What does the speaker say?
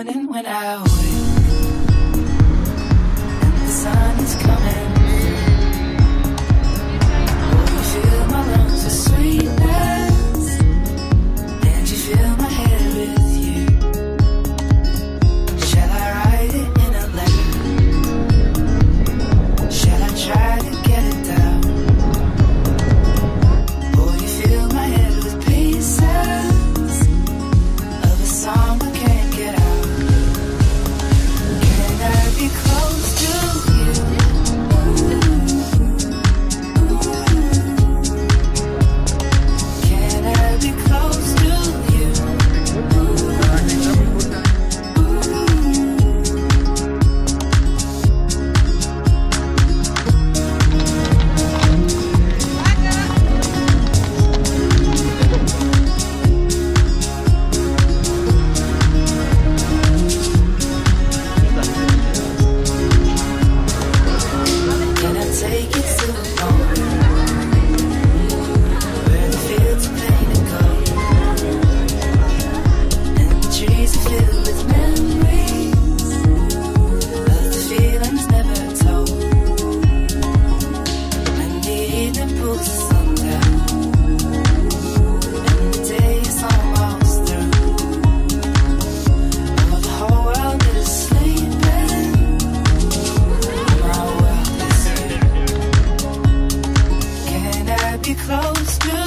morning when I wake and the sun is coming. Oh, you fill my lungs with sweetness, and you fill my head with you. Shall I write it in a letter? Shall I try to get it down? Oh, you fill my head with pieces of a song I can't get out. Can I be close to you? Can I be close to you? Can I take it to the moment where the fields are painted gold and the trees are filled with memories of the feelings never told? When the evening pulls the sun down and the day is almost through, oh, the whole world is sleeping, my world is here. Can I be close to